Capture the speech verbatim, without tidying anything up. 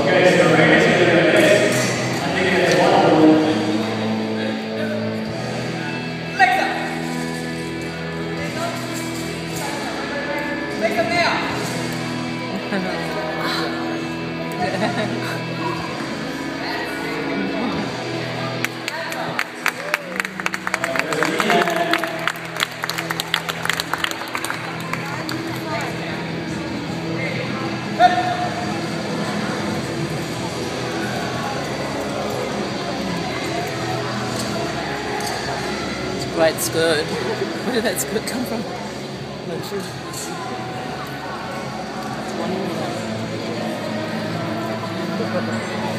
Okay, so Raina's going to go next. I think that's wonderful. Legs up. Legs up now. Great skirt. Where did that skirt come from? Not sure. It's one.